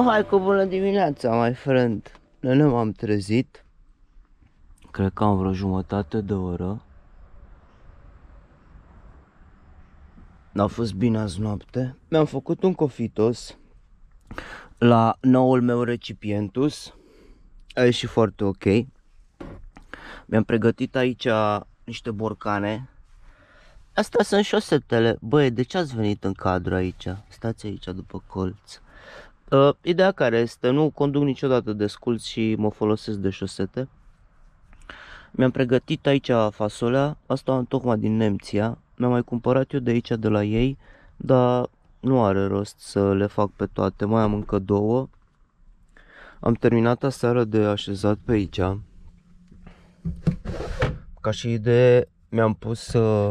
hai cu bună dimineața, my friend. Nu m-am trezit. Cred că am vreo jumătate de oră. N-a fost bine azi noapte. Mi-am făcut un cofitos la noul meu recipientus. A ieșit foarte ok. Mi-am pregătit aici niște borcane. Astea sunt șosetele. Băi, de ce ați venit în cadru aici? Stați aici după colț. Ideea care este, nu conduc niciodată de sculți și mă folosesc de șosete. Mi-am pregătit aici fasolea, asta am tocmai din Nemția. Mi-am mai cumpărat eu de aici de la ei, dar nu are rost să le fac pe toate, mai am încă două. Am terminat aseară de așezat pe aici. Ca și idee mi-am pus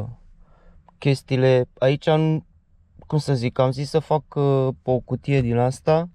chestiile aici, cum să zic, am zis să fac o cutie din asta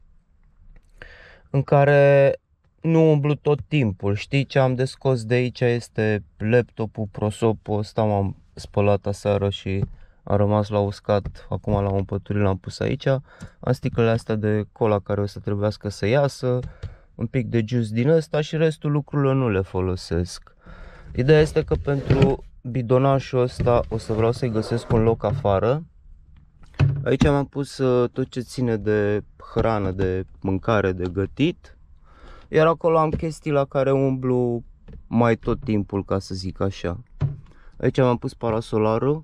în care nu umblu tot timpul. Știi ce am de scos de aici este laptopul, prosopul ăsta, m-am spălat aseară și a rămas la uscat. Acum l-am împăturit, l-am pus aici. Am sticlele astea de cola care o să trebuiască să iasă, un pic de juice din ăsta și restul lucrurilor nu le folosesc. Ideea este că pentru bidonașul ăsta o să vreau să-i găsesc un loc afară. Aici mi-am pus tot ce ține de hrană, de mâncare, de gătit. Iar acolo am chestii la care umblu mai tot timpul, ca să zic așa. Aici am pus parasolarul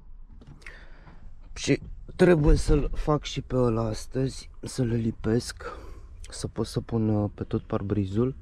și trebuie să-l fac și pe ăla astăzi, să le lipesc, să pot să pun pe tot parbrizul.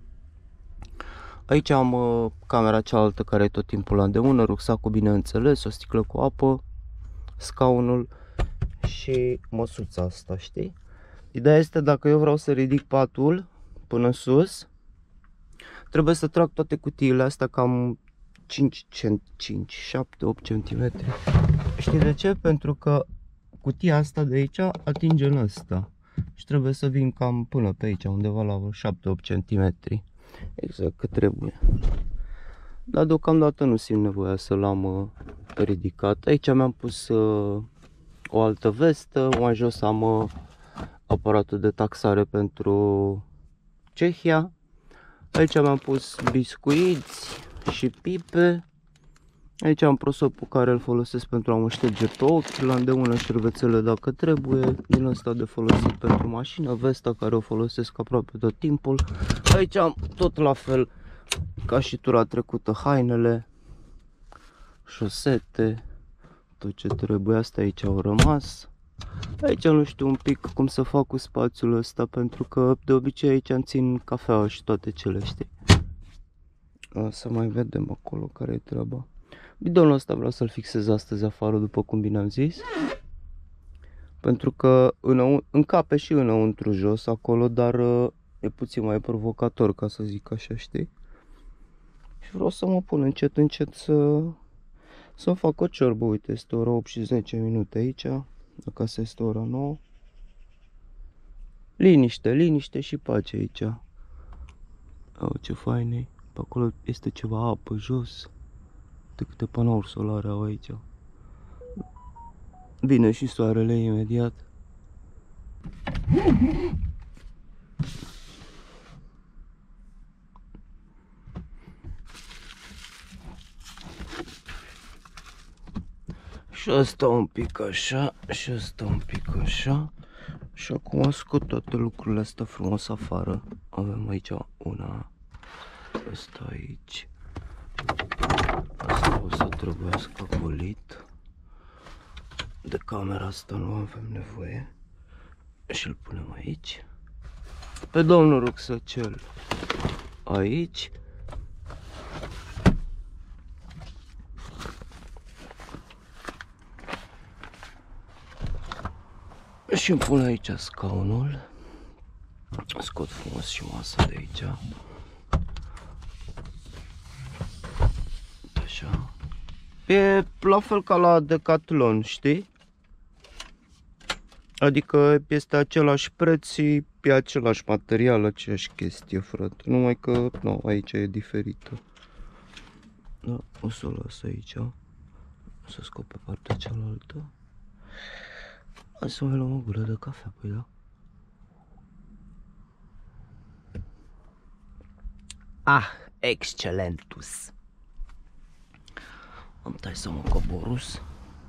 Aici am camera cealaltă care e tot timpul la îndemână, rucsacul bineînțeles, o sticlă cu apă, scaunul și măsuța asta, știi? Ideea este, dacă eu vreau să ridic patul până sus, trebuie să trag toate cutiile astea cam 5, 7, 8 cm. Știi de ce? Pentru că cutia asta de aici atinge în ăsta și trebuie să vin cam până pe aici, undeva la 7-8 cm. Exact cât trebuie. Dar deocamdată nu simt nevoia să l-am ridicat. Aici mi-am pus o altă vestă, mai jos am aparatul de taxare pentru Cehia. Aici mi-am pus biscuiți și pipe. Aici am prosopul care îl folosesc pentru a mă șterge pe ochi, la îndemână șervețele dacă trebuie, din ăsta de folosit pentru mașină, vesta care o folosesc aproape tot timpul. Aici am tot la fel ca și tura trecută, hainele, șosete, tot ce trebuie, astea aici au rămas. Aici nu știu un pic cum să fac cu spațiul ăsta, pentru că de obicei aici îmi țin cafeaua și toate cele, știi? Să mai vedem acolo care e treaba. Bidonul ăsta vreau să-l fixez astăzi afară, după cum bine am zis. Pentru că încape și înăuntru jos acolo, dar e puțin mai provocator, ca să zic așa, știi? Și vreau să mă pun încet, încet să-mi fac o ciorbă. Uite, este ora 8 și 10 minute aici. Acasă este ora 9. Liniște, liniște și pace aici. Oh, ce fain e. Pe acolo este ceva apă jos. De câte panouri solare au aici. Vine și soarele imediat. Și asta un pic așa, și asta un pic așa. Și acum scot toate lucrurile astea frumos afară. Avem aici una, asta aici. Asta o să trebuiască golit. De camera asta nu avem nevoie. Și îl punem aici. Pe domnul rucsăcel aici. Și îmi pun aici scaunul. Scot frumos și masa de aici. Așa. E la fel ca la Decathlon, știi? Adică este același preț și pe același material, aceeași chestie, frate. Numai că, nu, aici e diferită. Da, o să o las aici. O să scot pe partea cealaltă. Hai să mai luăm o gură de cafea, păi da? Ah, excelentus. Am tai să mă coborus.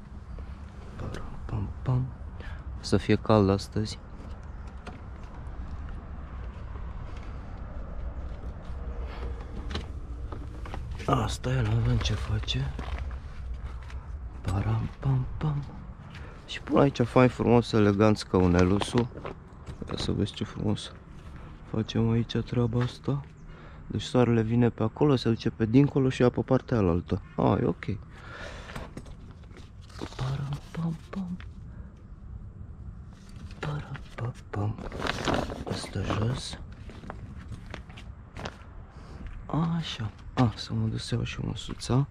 Pam, pam. O să fie cald astăzi. Asta e, nu avem ce face. Param, pam, pam. Și pun aici fain frumos, elegant scaunelusul. Ia să vezi ce frumos facem aici treaba asta. Deci soarele vine pe acolo, se duce pe dincolo și ia pe partea alaltă. Ah, e ok. Param, pam, pam. Param, pam, pam. Asta jos. Așa. Să mă duc să iau și măsuța.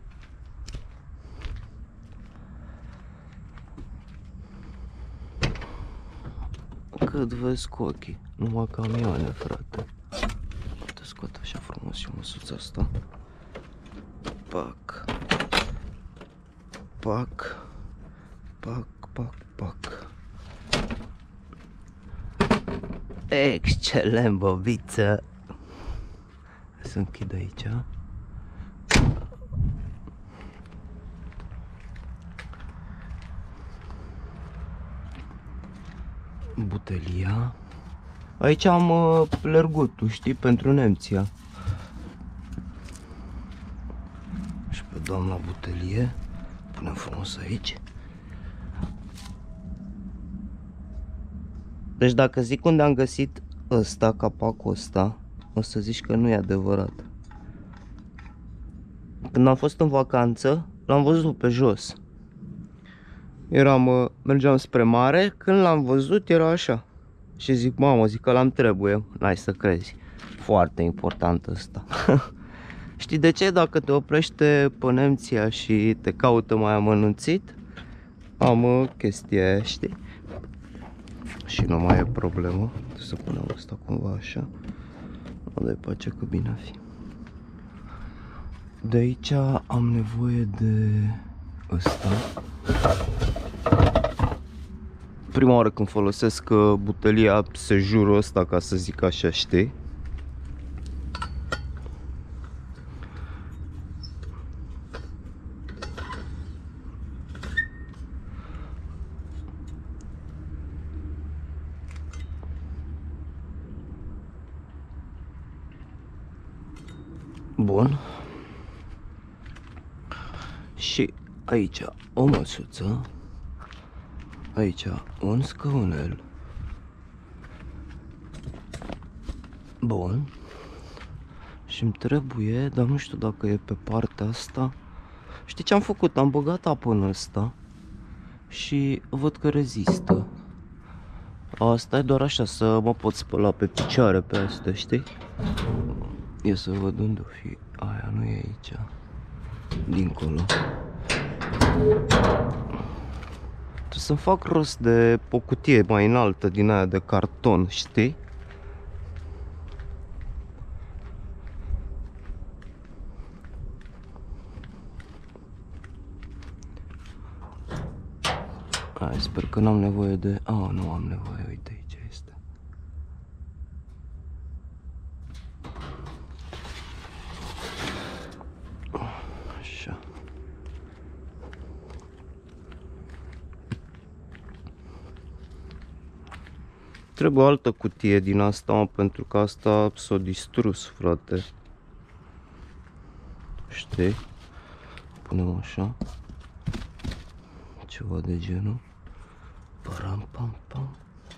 Cât vezi cu ochii, numai camioane, frate. Te scot așa frumos și măsuța asta. Pac. Pac. Pac, pac, pac. Excelent, bobiță. Să închid aici. Butelia. Aici am plergutul, știi, pentru Nemția. Și pe doamna butelie punem frumos aici. Deci dacă zic unde am găsit ăsta, capacul ăsta, o să zici că nu e adevărat. Când am fost în vacanță, l-am văzut pe jos. Mergeam spre mare, când l-am văzut era așa. Și zic, mamă, zic că l-am trebuie, n-ai să crezi. Foarte important ăsta. Știi de ce? Dacă te oprește pe Nemția și te caută mai amănunțit, am chestia aia, știi? Și nu mai e problemă. Trebuie să punem asta cumva așa. Nu de pace că bine a fi. De aici am nevoie de ăsta. Prima oară când folosesc butelia sejurul ăsta, ca să zic așa, știi? Bun. Și aici o măsuță. Aici un scaunel. Bun. Și îmi trebuie, dar nu știu dacă e pe partea asta. Știi ce am făcut? Am băgat apă în ăsta și văd că rezistă. Asta e doar așa, să mă pot spăla pe picioare pe astea, știi? Ia să văd unde o fi. Aia nu e aici. Dincolo. Trebuie să-mi fac rost de o cutie mai înaltă din aia de carton, știi? Hai, sper că n-am nevoie de... nu am nevoie, uite, aici este. Așa. Trebuie o altă cutie din asta, mă, pentru că asta s-a distrus, frate. Știi? Punem așa. Ceva de genul. Param, pam, pam.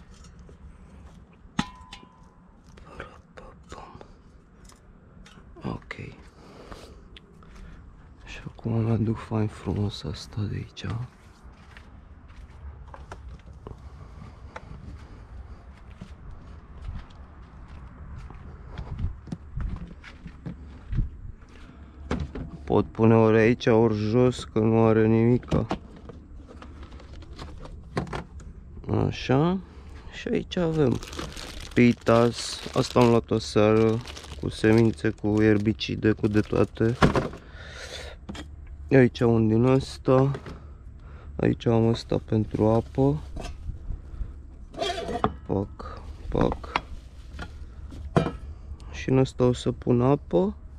Param, pam, pam. Ok. Și acum îmi aduc fain frumos asta de aici. Pot pune ori aici, ori jos, că nu are nimica. Așa. Și aici avem pitas. Asta am luat o seară, cu semințe, cu erbicide, cu de toate. Aici un din ăsta. Aici am ăsta pentru apă. Pac, pac. Și în ăsta o să pun apă.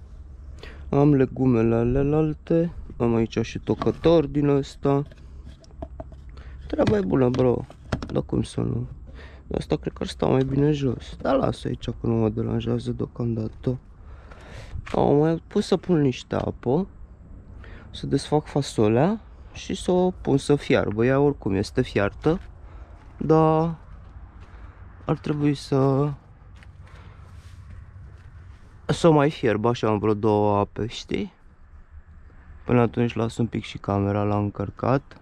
Am legumele alelalte. Am aici și tocător din ăsta. Treaba e bună, bro. Dar cum să nu? De asta cred că ar sta mai bine jos. Dar lasă aici că nu mă deranjează deocamdată. Am mai pus să pun niște apă. Să desfac fasolea și să o pun să fiarbă. Ea oricum este fiartă, dar ar trebui să o mai fierb așa în vreo 2 ape, știi? Până atunci las un pic și camera la încărcat.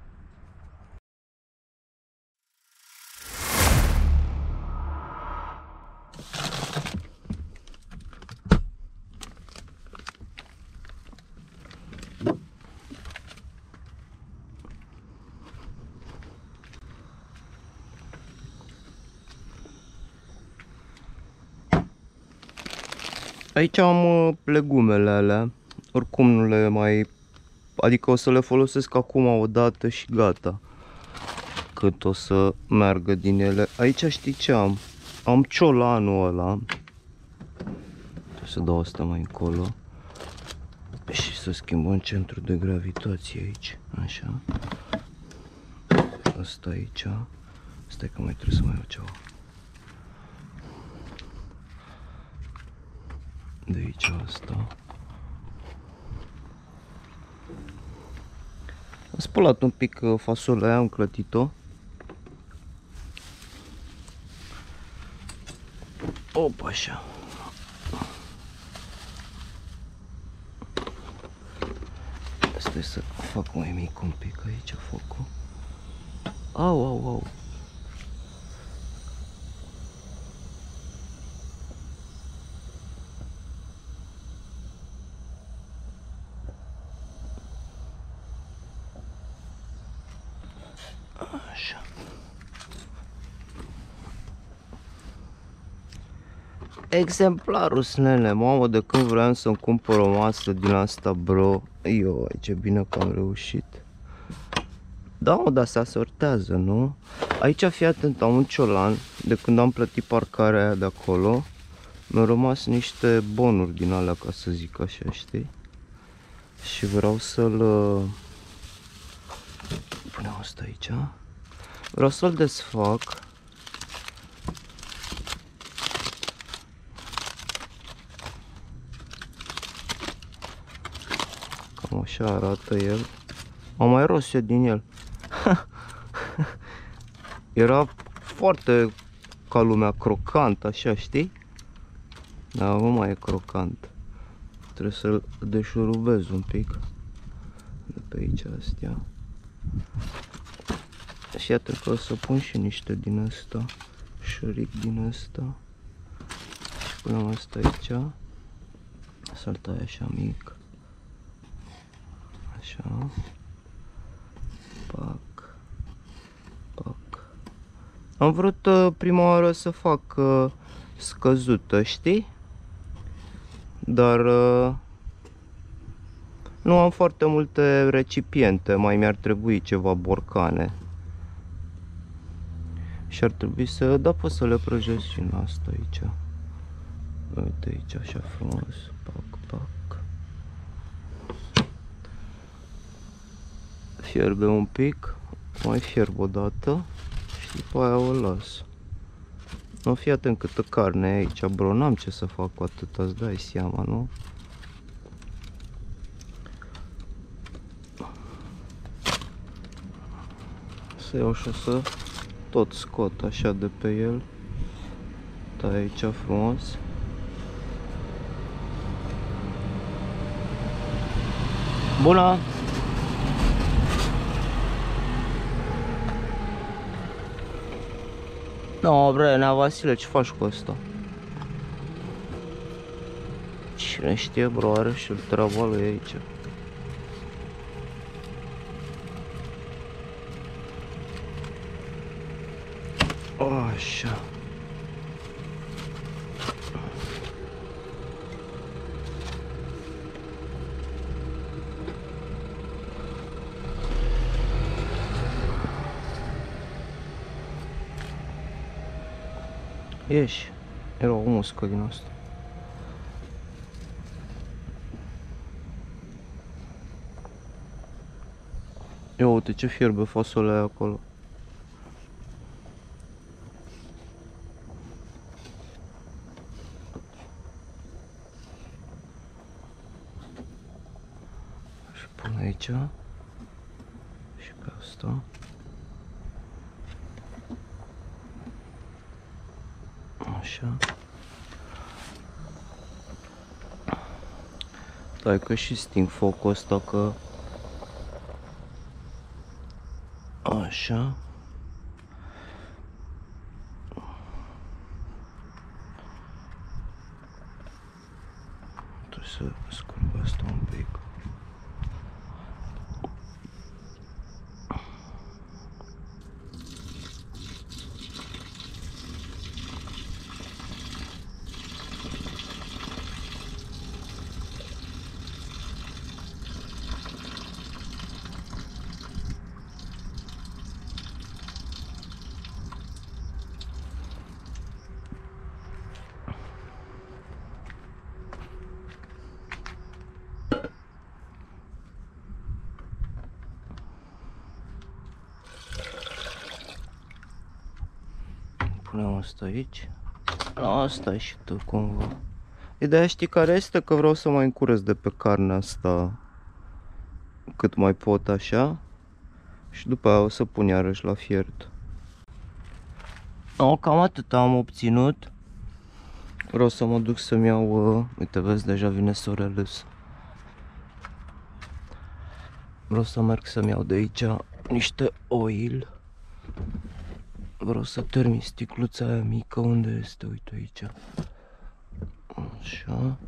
Aici am legumele alea, oricum nu le mai... Adică o să le folosesc acum o dată și gata. Cât o să meargă din ele. Aici știi ce am? Am ciolanul ăla. Trebuie să dau asta mai încolo. Și să schimbăm centrul de gravitație aici. Așa. Asta aici. Stai că mai trebuie să mai iau ceva. De aici asta. Am spălat un pic fasolea aia, am clătit-o. Opa, așa. Stai să fac mai mic un pic aici focul. Au, au, au. Așa. Exemplarul, nene, mamă, de când vreau să-mi cumpăr o masă din asta, bro. Eu, ce bine că am reușit. Da, mă, dar se asortează, nu? Aici, fii atent, am un ciolan. De când am plătit parcarea aia de acolo, mi-au rămas niște bonuri din alea, ca să zic așa, știi? Și vreau să-l... Punem asta aici. Vreau să-l desfac. Cam așa arată el. Am mai rost eu din el. Era foarte ca lumea crocant, așa, știi? Dar nu mai e crocant. Trebuie să-l deșurubez un pic. De pe aici astea. Și iată că o să pun și niște din ăsta. Șuric din ăsta. Și punem asta aici. Să-l tai așa mic. Așa. Pac. Pac. Am vrut prima oară să fac scăzută, știi? Dar nu am foarte multe recipiente, mai mi-ar trebui ceva borcane. Și ar trebui să, da, pot să le prăjesc și în asta aici. Uite aici, așa frumos. Pac, pac. Fierbe un pic, mai fierb o dată și după aia o las. Nu, fii atent câtă carne e aici, bro, n-am ce să fac cu atâta, îți dai seama, nu? Să iau și o să tot scot așa de pe el. Tai aici frumos. Bună! No, bre, Nea Vasile, ce faci cu asta? Cine știe, bro, are și treaba lui aici. Așa. Ieși. Era o muscă din asta. Ia uite ce fierbe fasolea acolo. Și pun aici. Și pe asta. Așa. Stai că și sting focul ăsta că... Așa. Trebuie să scurg asta un pic. Punem asta aici. Asta e și tu cumva. Ideea știi care este? Că vreau să mai încurăț de pe carnea asta cât mai pot așa. Și după aia o să pun iarăși la fiert. Cam atât am obținut. Vreau să mă duc să-mi iau... uite, vezi, deja vine sorele. Vreau să merg să-mi iau de aici niște oil. Vreau să termin sticluța aia mică. Unde este? Uite aici. Așa.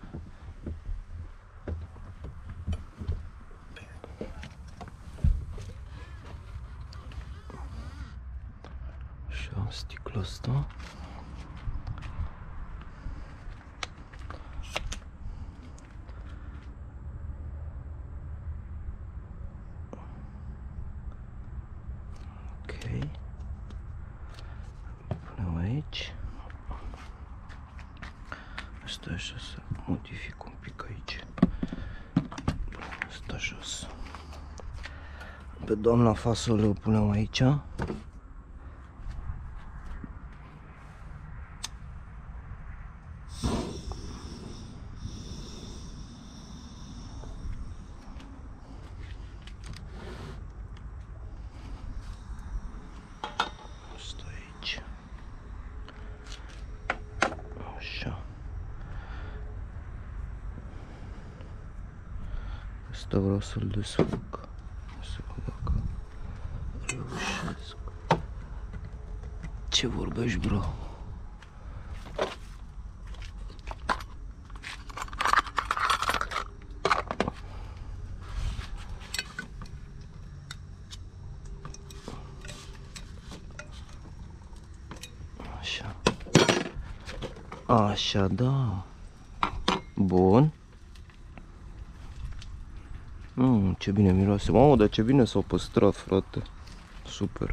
Așa, sticla asta. Ok. Punem aici. Asta așa, să modific un pic aici. Punem asta jos. Pe doamna fasole o punem aici. Asta vreau să-l desfac. Să văd dacă reușesc. Ce vorbești, bro? Așa. Așa, da. Bun. Ce bine miroase. Mamă, dar ce bine s-au păstrat, frate. Super.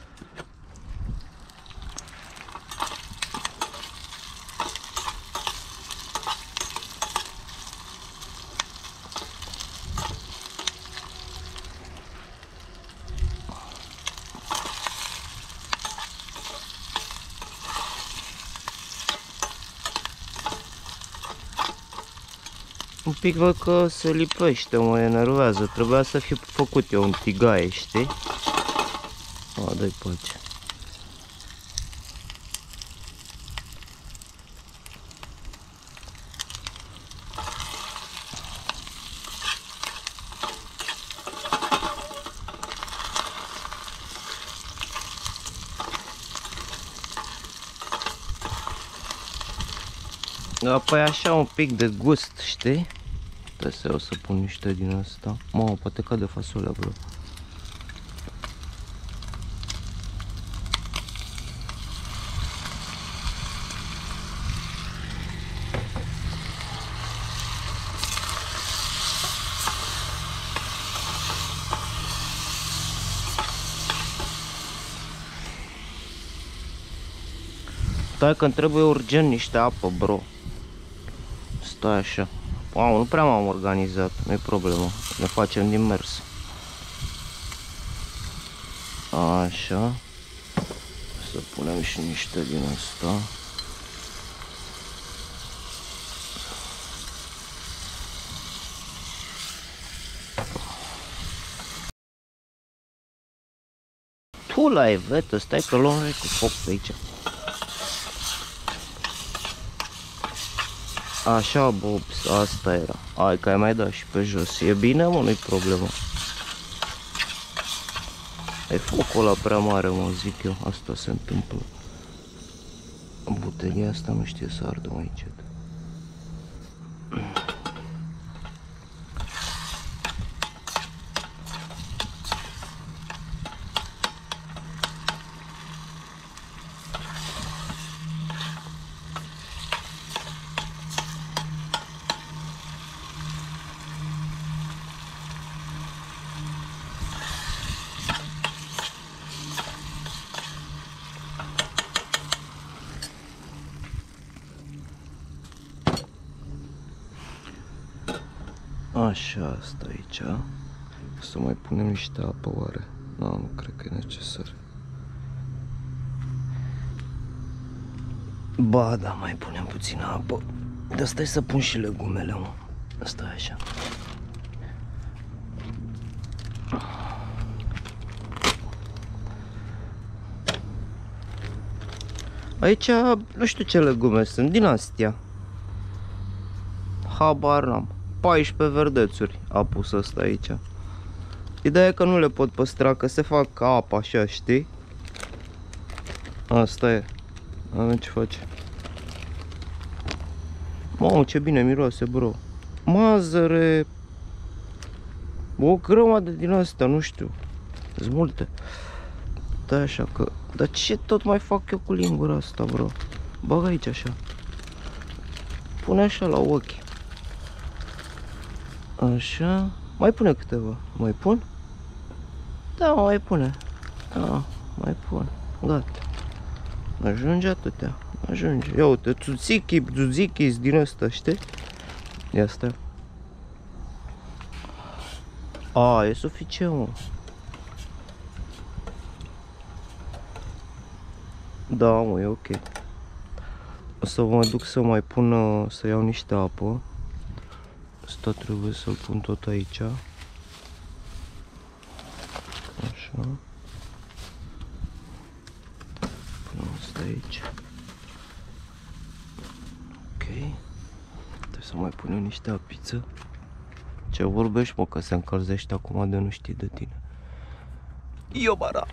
Un pic văd că se lipește, mă enervează. Trebuia să fi făcut eu un tigaie, știi? Dă-i pace. Da, păi așa un pic de gust, știi? Trebuie să o să pun niște din asta. Mamă, poate cade fasolea, bro. Stai că îmi trebuie urgent niște apă, bro. Stai așa. Wow, nu prea m-am organizat, nu-i problemă. Ne facem din mers. Așa. Să punem și niște din asta. Tu la evetă, stai că luăm cu foc pe aici. Așa, Bobs, asta era. Hai că ai mai dat și pe jos. E bine, mă, nu-i problemă. E focul ăla prea mare, mă, zic eu. Asta se întâmplă. Butelia asta nu știe să ardă mai încet. Așa, asta aici. Să mai punem niște apă, oare? Nu cred că e necesar. Ba, da, mai punem puțină apă. Dar stai să pun și legumele, mă. Stai așa. Aici, nu știu ce legume sunt, din astea. Habar n-am. 14 verdețuri a pus ăsta aici. Ideea e că nu le pot păstra, că se fac ca apă așa, știi? Asta e. Avem ce face. Mamă, ce bine miroase, bro. Mazăre. O grămadă din astea, nu știu. Sunt multe. Da, așa că... Dar ce tot mai fac eu cu lingura asta, bro? Bag aici așa. Pune așa la ochi. Așa. Mai pune câteva. Mai pun? Da, mai pune. Da, mai pun. Gata. Ajunge atâtea. Ajunge. Ia uite, tzutziki din ăsta, știi? Ia stai. A, e suficient, mă. Da, mă, e ok. O să mă duc să mai pun, să iau niște apă. Asta trebuie să-l pun tot aici. Așa. Punem asta aici. Ok. Trebuie să mai punem niște apiță. Ce vorbești, mă, că se încălzește acum de nu știi de tine. Eu barac.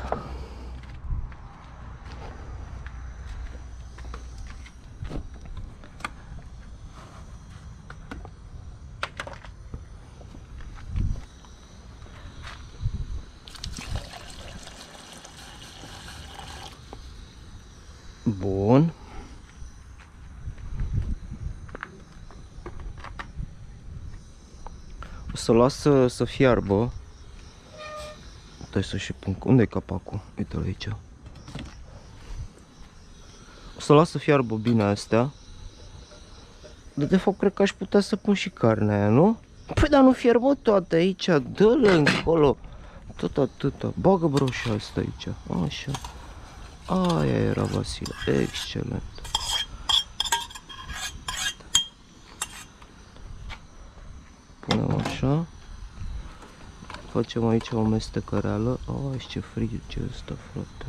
Bun. O să las să fiarbă. Trebuie să și pun. Unde e capacul? Uite-l aici. O să las să fiarbă bine astea. Dar de fapt cred că aș putea să pun și carnea aia, nu? Păi dar nu fierbă toate aici. Dă-le încolo. Tot atâta. Bagă broșia asta aici. Așa. Aia era, Vasile. Excelent. Punem așa. Facem aici o mestecăreală. Ai, ce frig ce ăsta, frate.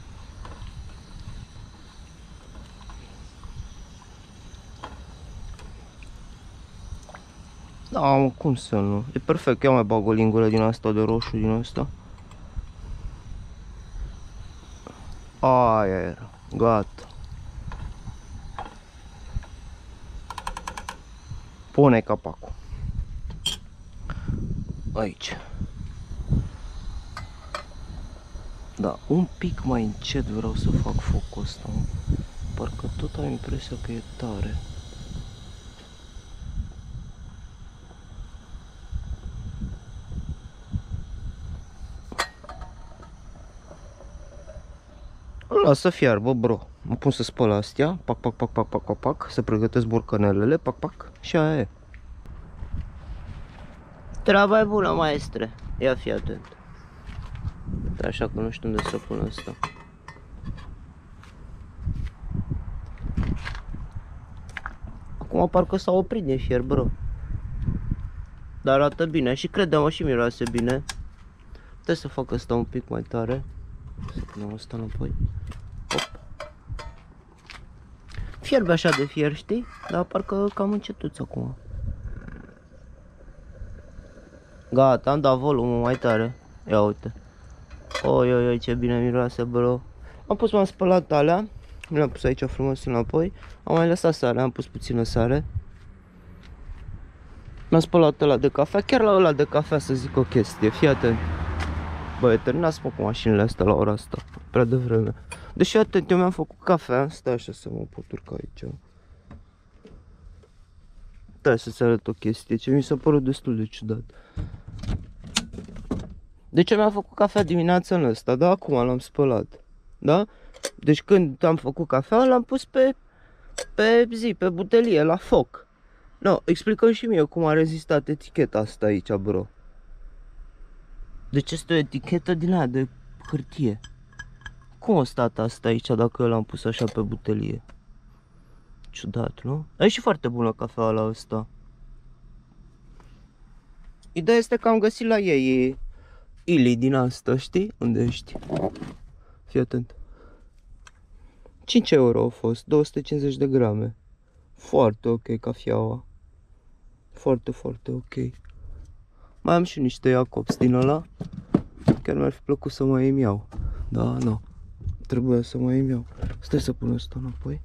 Da, mă, cum să nu? E perfect. Ia mai bag o lingură din asta de roșu din asta. Aia era. Gata. Pune capacul. Aici. Da, un pic mai încet vreau să fac focul ăsta. Parcă tot am impresia că e tare. Lasă fiarbă, bro. Mă pun să spăl astea. Pac, pac, pac, pac, pac, pac, pac. Să pregătesc borcanelele. Pac, pac. Și aia e. Treaba e bună, maestre. Ia fi atent. Așa că nu știu unde să pun asta. Acum parcă s-a oprit din fier, bro. Dar arată bine și crede-mă și miroase bine. Trebuie să fac asta un pic mai tare. Să punem asta înapoi. Hop. Fierbe așa de fier, știi? Dar parcă cam încetuț acum. Gata, am dat volumul mai tare. Ia uite. Oi, oi, oi, ce bine miroase, bro. Am pus, m-am spălat alea. Mi le-am pus aici frumos înapoi. Am mai lăsat sare, am pus puțină sare. Mi-am spălat ăla de cafea, chiar la ăla de cafea să zic o chestie, fii atent. Băi, terminați mă cu mașinile astea la ora asta, prea devreme. Deși atent, eu mi-am făcut cafea, stai așa să mă pot urca aici. Stai să-ți arăt o chestie, ce mi s-a părut destul de ciudat. Deci eu mi-am făcut cafea dimineața în ăsta, da? Acum l-am spălat, da? Deci când am făcut cafea, l-am pus pe butelie, la foc. No, explicăm și mie cum a rezistat eticheta asta aici, bro. Deci este o etichetă din aia de hârtie. Cum a stat asta aici dacă l-am pus așa pe butelie? Ciudat, nu? E și foarte bună cafeaua la ăsta. Ideea este că am găsit la ei ili din asta, știi? Unde ești? Fii atent. 5 euro au fost, 250 de grame. Foarte ok cafeaua. Foarte, foarte ok. Mai am și niște Jacobs din ăla. Chiar mi-ar fi plăcut să mai îmi iau. Da, nu. Trebuia să mai îmi iau. Stai să pun asta înapoi.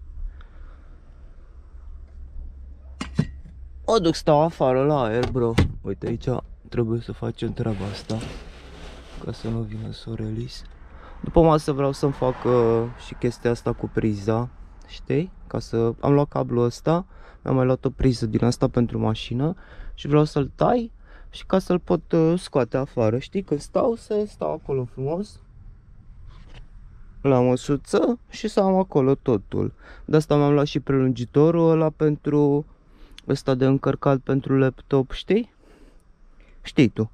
O duc, stau afară la aer, bro. Uite, aici trebuie să facem treaba asta, ca să nu vină Sorelis. După masă vreau să-mi fac și chestia asta cu priza, știi? Ca să am luat cablul ăsta, mi-am mai luat o priză din asta pentru mașină și vreau să-l tai și ca să-l pot scoate afară, știi? Când stau, să stau acolo frumos la măsuță și să am acolo totul. De asta mi-am luat și prelungitorul ăla pentru ăsta de încărcat pentru laptop, știi? Știi tu.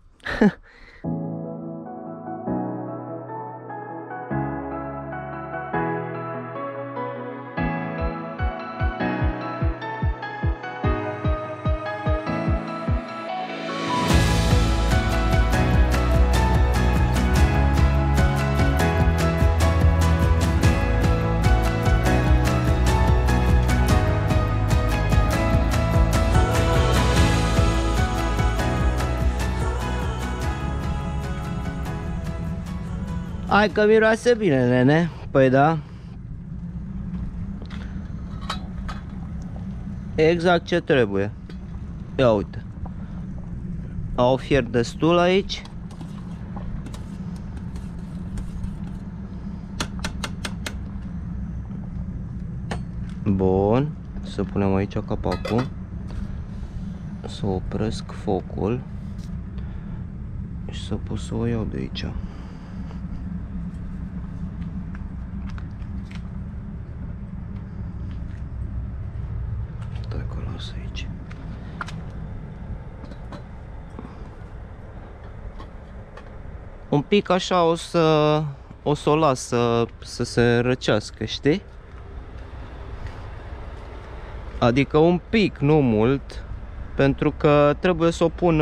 Hai că miroase bine, nene. Păi da. Exact ce trebuie. Ia uite. Au fier destul aici. Bun. Să punem aici capacul. Să opresc focul. Și să pot să o iau de aici. Aici. Un pic așa o să o las să se răcească, știi? Adică un pic, nu mult, pentru că trebuie să o pun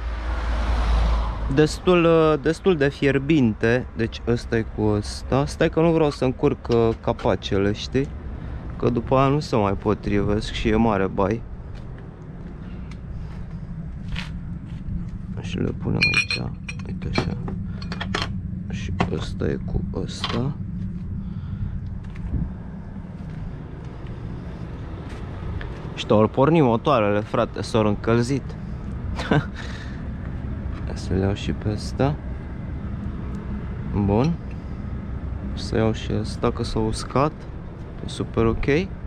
destul de fierbinte. Deci ăsta e cu ăsta. Stai că nu vreau să încurc capacele, știi? Că după aia nu se mai potrivesc și e mare bai. Și le punem aici, uite așa. Și ăsta e cu ăsta. Și ori porni motoarele, frate, s-au încălzit. Să le iau și pe ăsta. Bun. Să iau și ăsta, că s-a uscat. E super ok.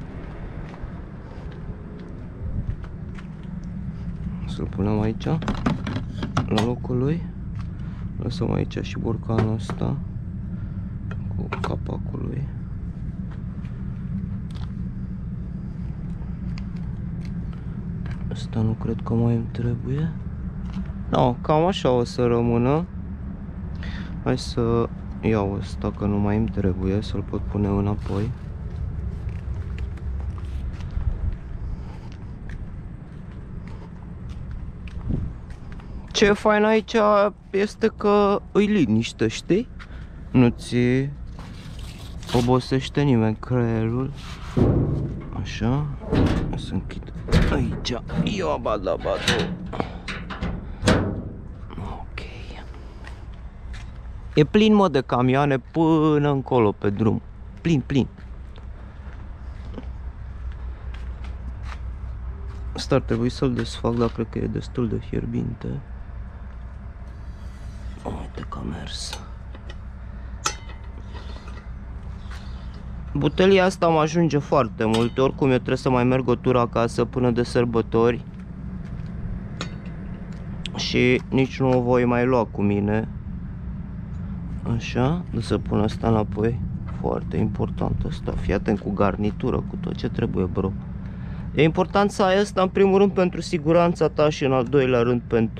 Să-l punem aici, la locul lui. Lăsăm aici și borcanul ăsta cu capacul lui. Asta nu cred că mai îmi trebuie. No, cam așa o să rămână. Hai să iau ăsta, că nu mai îmi trebuie, să-l pot pune înapoi. Ce e fain aici este că îi liniște, știi? Nu-ți obosește nimeni creierul. Așa. Să închid aici. Ia badabadu. Ok. E plin, mă, de camioane până încolo pe drum. Plin, plin. Asta ar trebui să-l desfac, dar cred că e destul de fierbinte. Uite că a mers. Butelia asta mă ajunge foarte mult. Oricum eu trebuie să mai merg o tură acasă până de sărbători. Și nici nu o voi mai lua cu mine. Așa, de să pun asta înapoi. Foarte important asta. Fii atent cu garnitură, cu tot ce trebuie, bro. E important să ai asta în primul rând pentru siguranța ta și în al doilea rând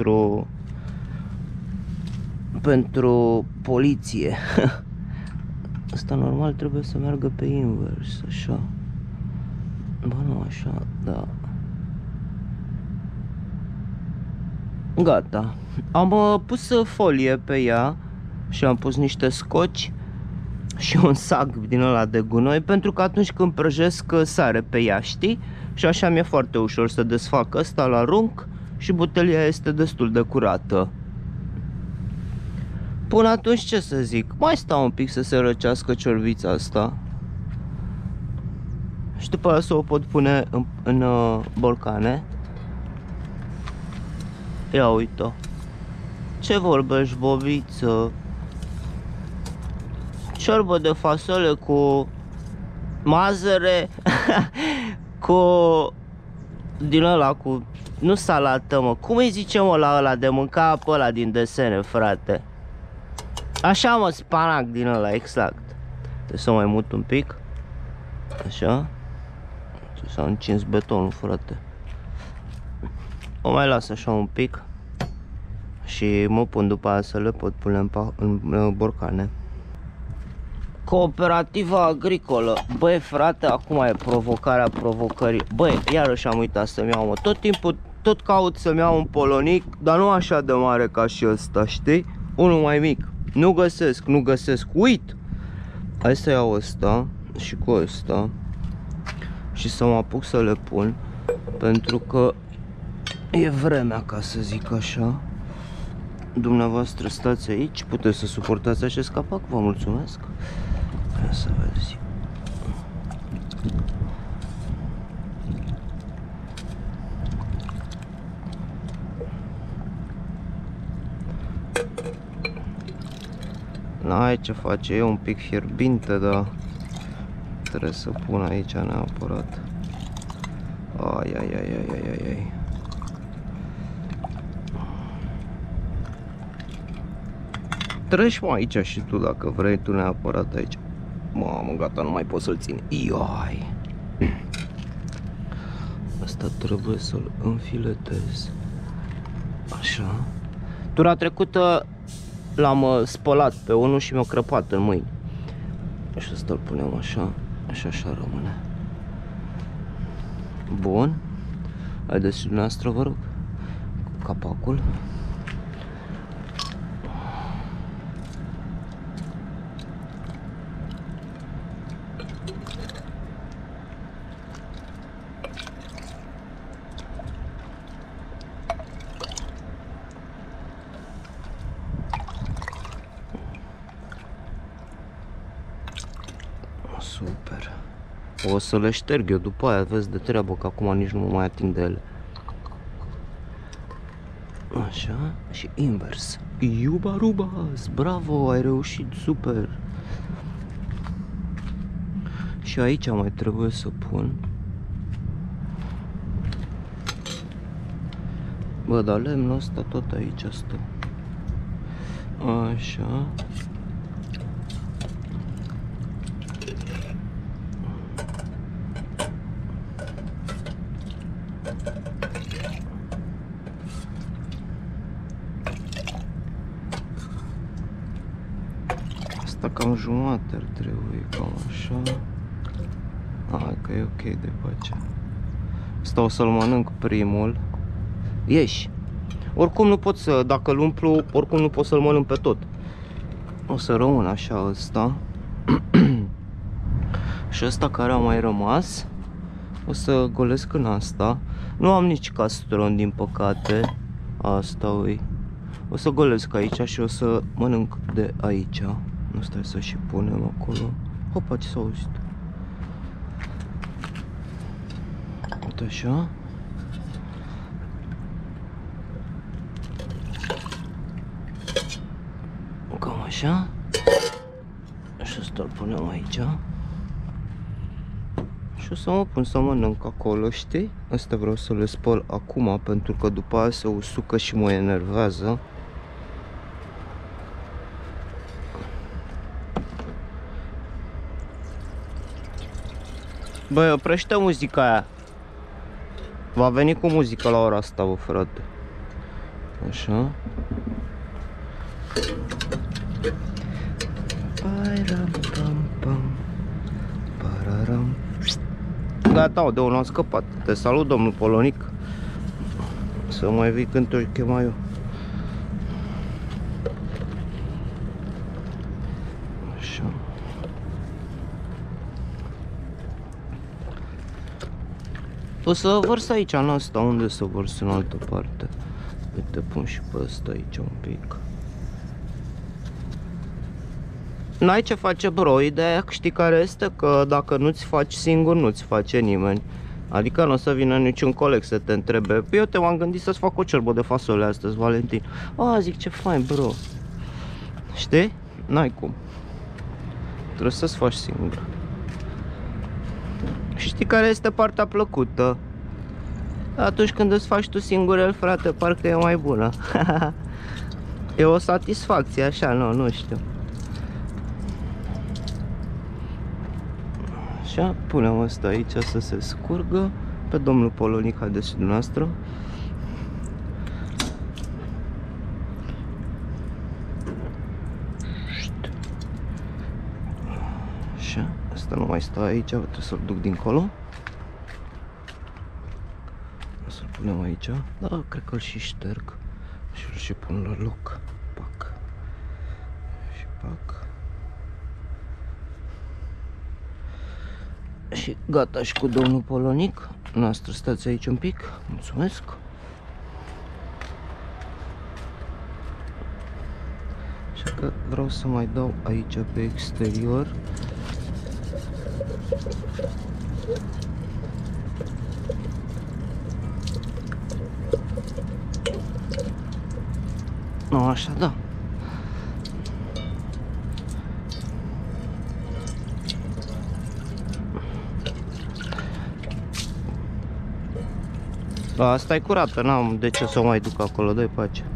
pentru poliție. Asta normal trebuie să meargă pe invers, așa. Ba nu, așa, da. Gata. Am pus folie pe ea și am pus niște scoci și un sac din ăla de gunoi, pentru că atunci când prăjesc sare pe ea, știi? Și așa mi-e foarte ușor să desfac ăsta, la arunc și butelia este destul de curată. Până atunci, ce să zic, mai stau un pic să se răcească ciorbița asta și după aceea să o pot pune în borcane. Ia uite-o. Ce vorbești, bobiță? Ciorbă de fasole cu mazăre, cu din ăla, cu, nu salată, mă, cum îi zicem la ăla de mânca pe ăla din desene, frate? Așa, mă, spanac din ăla, exact. Trebuie să mai mut un pic. Așa. S-a încins betonul, frate. O mai las așa un pic și mă pun după aia să le pot pune în borcane. Cooperativa agricolă. Băi, frate, acum e provocarea provocării. Băi, iarăși am uitat să-mi iau, mă. Tot timpul tot caut să-mi iau un polonic, dar nu așa de mare ca și ăsta, știi? Unul mai mic. Nu găsesc. Uit! Hai să iau ăsta și cu ăsta și să mă apuc să le pun, pentru că e vremea, ca să zic așa. Dumneavoastră stați aici, puteți să suportați acest capac, vă mulțumesc. Ia să vezi. N-ai ce face, e un pic fierbinte, dar trebuie să pun aici neapărat. Ai. Treci, mă, aici și tu, dacă vrei tu neapărat aici. Mamă, gata, nu mai pot să-l țin. Ioi. Asta trebuie să-l înfiletez. Așa. Tura trecută l-am spălat pe unul și mi-a crăpat în mâini. Și asta îl punem așa. Și așa rămâne. Bun. Haideți și dumneavoastră, vă rog, capacul. Super. O să le șterg eu după aia, vezi de treabă, că acum nici nu mă mai ating de ele. Așa, și invers. Iubarubas, bravo, ai reușit, super. Și aici mai trebuie să pun. Bă, dar lemnul ăsta tot aici stă. Așa. Asta cam jumate ar trebui, cam așa. Hai că e ok de pace. Asta o să-l mănânc primul. Ieși. Oricum nu pot să, dacă îl umplu, oricum nu pot să-l mănânc pe tot. O să rămân așa ăsta. Și ăsta care a mai rămas o să golesc în asta. Nu am nici castron, din păcate. Asta ui. O să golesc aici și o să mănânc de aici. Nu stai să și punem acolo. Hopa, ce s-a auzit? Uite așa. Cam așa. Și ăsta îl punem aici. Și o să mă pun să mănânc acolo, știi? Asta vreau să le spăl acum, pentru că după aia se usucă și mă enervează. Băi, oprește muzica aia. Va veni cu muzică la ora asta, bă, frate. Așa. Gata, de unul am scăpat. Te salut, domnul Polonic. Să mai vii când te-o chema eu. Așa. O să vărs aici, în asta. Unde să vărs în altă parte? Uite, pun și pe ăsta aici un pic. N-ai ce face, bro, ideea știi care este? Că dacă nu-ți faci singur, nu-ți face nimeni. Adică nu o să vină niciun coleg să te întrebe. Eu m-am gândit să-ți fac o ciorbă de fasole astăzi, Valentin. Zic, ce fain, bro. Știi? N-ai cum. Trebuie să-ți faci singur. Și știi care este partea plăcută? Atunci când îți faci tu singur el, frate, parcă e mai bună. E o satisfacție, așa, nu știu. Așa, punem asta aici să se scurgă. Pe domnul Polonic, haideți și dumneavoastră. Așa, asta nu mai stă aici, trebuie să-l duc dincolo. O să-l punem aici. Da, cred că-l și șterg. Și îl și pun la loc. Pac. Și pac. Și gata și cu domnul Polonic. Noastră, stați aici un pic. Mulțumesc. Așa că vreau să mai dau aici pe exterior. Nu, așa, da. Da, asta e curată, n-am de ce să o mai duc acolo, dă-i pace.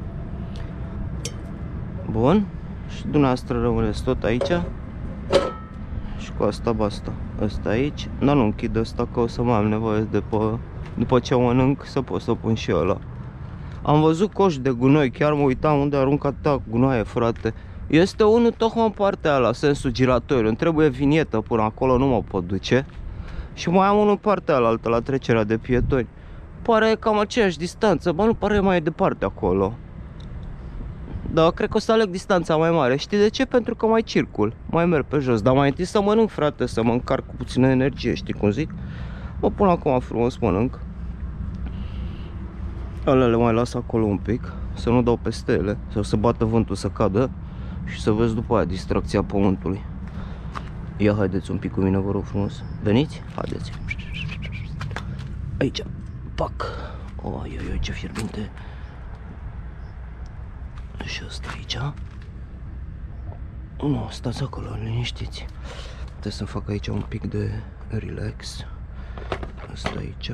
Bun. Și dumneavoastră rămâneți tot aici. Și cu asta basta. Asta aici. Dar nu închid asta, că o să mai am nevoie după ce mănânc să pot să pun și ăla. Am văzut coș de gunoi, chiar mă uitam unde arunc atâta gunoaie, frate. Este unul tocmai în partea aia, la sensul giratoriu. Îmi trebuie vinietă până acolo, nu mă pot duce. Și mai am unul în partea aia altă, la trecerea de pietoni. Pare cam aceeași distanță, bă, nu pare mai departe acolo. Da, cred că o să aleg distanța mai mare. Știi de ce? Pentru că mai circul, mai merg pe jos. Dar mai întâi să mănânc, frate, să mă încarc cu puțină energie, știi cum zic? Mă pun acum frumos, mănânc. Alea le mai las acolo un pic, să nu dau peste ele, sau să bată vântul să cadă. Și să vezi după aia distracția pământului. Ia, haideți un pic cu mine, vă rog frumos. Veniți? Haideți. Aici. Pac. Oi, ce fierbinte. Și ăsta aici. Nu, stați acolo, liniștiți. Trebuie să fac aici un pic de relax. Asta aici.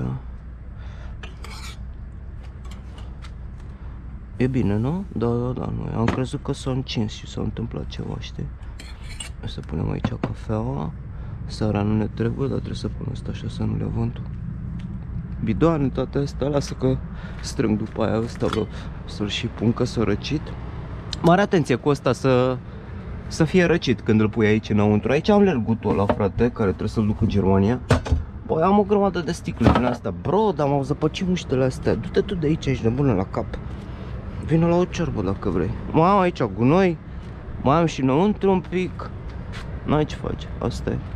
E bine, nu? Da, noi am crezut că s-a încins și s-a întâmplat ceva, știi? O să punem aici cafeaua. Sarea nu ne trebuie, dar trebuie să punem asta așa să nu le vântul. Bidoane, toate astea, lasă că strâng după aia ăsta, să-l și pun că s-a răcit. Mare atenție cu ăsta să să fie răcit când îl pui aici înăuntru. Aici am lergutul ăla, frate, care trebuie să-l duc în Germania. Băi, am o grămadă de sticle din astea. Bro, dar m-au zăpăcit muștele astea. Du-te tu de aici, ești nebună la cap. Vino la o ciorbă dacă vrei. Mai am aici gunoi. Mai am și înăuntru un pic. N-ai ce faci, asta e.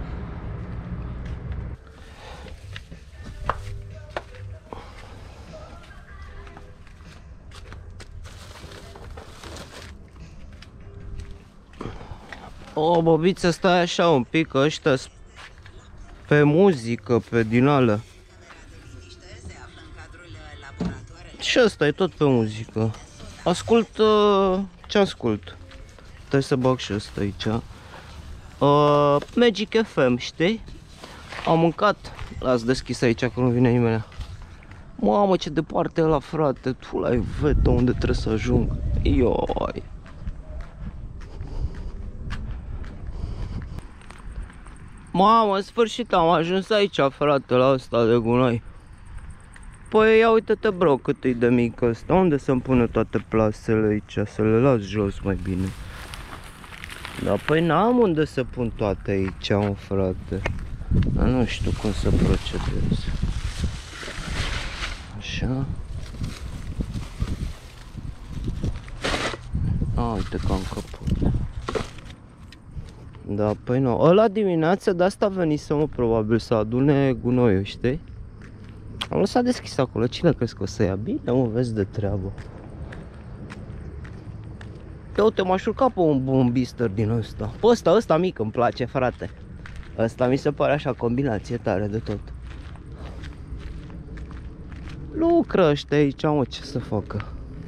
O, bobiță, stai așa un pic, ăștia pe muzică, pe din alea. Și ăsta e tot pe muzică. Ascult, ce ascult? Trebuie să bag și ăsta aici. Magic FM, știi? Am mâncat. Las deschis aici că nu vine nimeni. Mamă, ce departe e ăla, frate. Tu l-ai vetă unde trebuie să ajung. Ioi. Mamă, în sfârșit am ajuns aici, frate, la ăsta de gunoi. Păi ia uite-te, bro, cât e de mic ăsta. Unde să-mi pună toate plasele aici? Să le las jos mai bine. Da, păi n-am unde să pun toate aici, mă, frate. Dar nu știu cum să procedez. Așa. A, uite că am căput. Da, păi nu. Ăla dimineața de asta venisem, probabil să adune gunoiul, știi? Am lăsat deschis acolo. Cine crezi că o să ia? Bine, mă, vezi de treabă. Ia uite, m-aș urca pe un bombister din ăsta. Pe ăsta mic îmi place, frate. Ăsta mi se pare așa combinație tare de tot. Lucră ăștia aici, mă, ce să facă?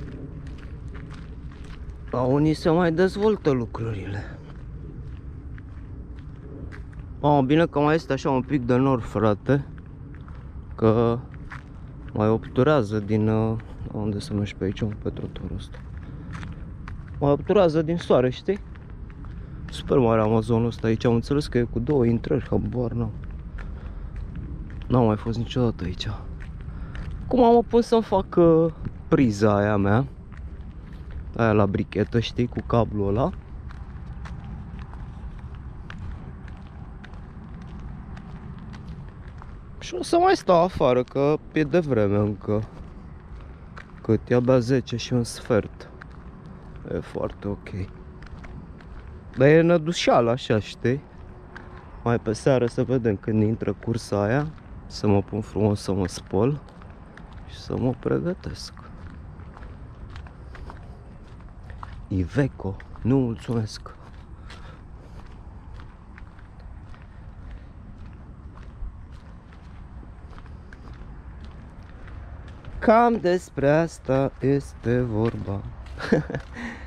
La unii se mai dezvoltă lucrurile. Mamă, bine că mai este așa un pic de nor, frate. Că mai obturează din... unde să mergi pe aici, pe trotuarul ăsta? Mai obturează din soare, știi? Super mare Amazonul ăsta aici, am înțeles că e cu 2 intrări, habar n-am. N-am mai fost niciodată aici. Acum am pus să-mi fac priza aia mea. Aia la brichetă, știi, cu cablul ăla. Și o să mai stau afară, că e de vreme încă. Cât e abia 10 și un sfert. E foarte ok. Dar e nădușeală așa, știi? Mai pe seară să vedem când intră cursa aia. Să mă pun frumos să mă spăl și să mă pregătesc. Iveco, nu mulțumesc. Cam despre asta este vorba.